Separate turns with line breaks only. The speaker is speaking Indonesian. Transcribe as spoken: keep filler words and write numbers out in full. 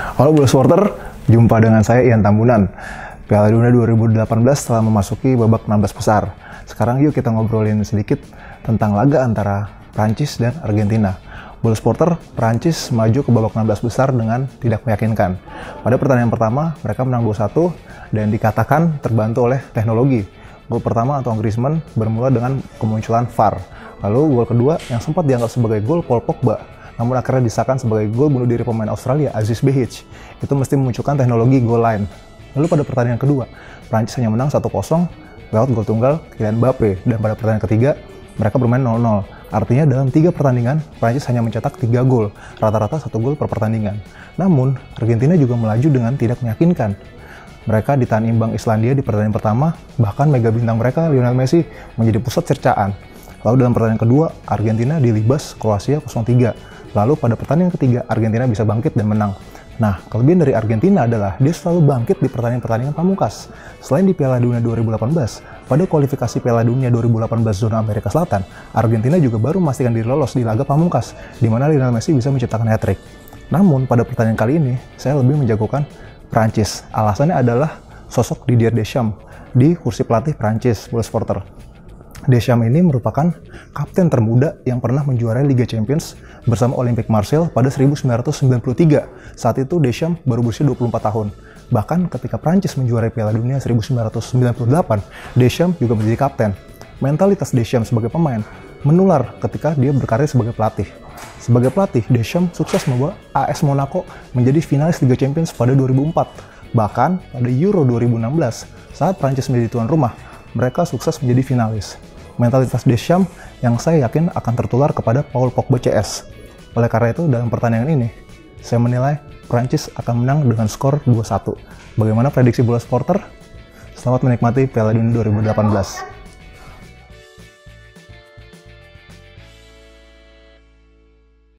Halo Bola Supporter, jumpa dengan saya Ian Tambunan. Piala Dunia dua ribu delapan belas telah memasuki babak enam belas besar. Sekarang yuk kita ngobrolin sedikit tentang laga antara Prancis dan Argentina. Bola Supporter, Prancis maju ke babak enam belas besar dengan tidak meyakinkan. Pada pertandingan pertama, mereka menang dua satu dan dikatakan terbantu oleh teknologi. Gol pertama Antoine Griezmann bermula dengan kemunculan V A R. Lalu gol kedua yang sempat dianggap sebagai gol Paul Pogba, namun akhirnya disahkan sebagai gol bunuh diri pemain Australia Aziz Behich. Itu mesti memunculkan teknologi goal line. Lalu pada pertandingan kedua, Prancis hanya menang satu kosong lewat gol tunggal Kylian Mbappe, dan pada pertandingan ketiga mereka bermain nol nol. Artinya dalam tiga pertandingan, Prancis hanya mencetak tiga gol, rata-rata satu gol per pertandingan. Namun, Argentina juga melaju dengan tidak meyakinkan. Mereka ditahan imbang Islandia di pertandingan pertama, bahkan mega bintang mereka Lionel Messi menjadi pusat cercaan. Lalu dalam pertandingan kedua, Argentina dilibas Kroasia nol tiga. Lalu pada pertandingan ketiga, Argentina bisa bangkit dan menang. Nah, kelebihan dari Argentina adalah dia selalu bangkit di pertandingan-pertandingan pamungkas. Selain di Piala Dunia dua ribu delapan belas, pada kualifikasi Piala Dunia dua ribu delapan belas zona Amerika Selatan, Argentina juga baru memastikan diri lolos di laga pamungkas, di mana Lionel Messi bisa menciptakan hat-trick. Namun, pada pertandingan kali ini, saya lebih menjagokan Prancis. Alasannya adalah sosok Didier Deschamps di kursi pelatih Prancis, Bola Supporter. Deschamps ini merupakan kapten termuda yang pernah menjuarai Liga Champions bersama Olympique Marseille pada seribu sembilan ratus sembilan puluh tiga. Saat itu Deschamps baru berusia dua puluh empat tahun. Bahkan ketika Prancis menjuarai Piala Dunia seribu sembilan ratus sembilan puluh delapan, Deschamps juga menjadi kapten. Mentalitas Deschamps sebagai pemain menular ketika dia berkarir sebagai pelatih. Sebagai pelatih, Deschamps sukses membawa A S Monaco menjadi finalis Liga Champions pada dua ribu empat. Bahkan pada Euro dua ribu enam belas, saat Prancis menjadi tuan rumah, mereka sukses menjadi finalis. Mentalitas Deschamps yang saya yakin akan tertular kepada Paul Pogba C S. Oleh karena itu, dalam pertandingan ini, saya menilai Prancis akan menang dengan skor dua satu. Bagaimana prediksi Bola Supporter? Selamat menikmati Piala Dunia dua ribu delapan belas.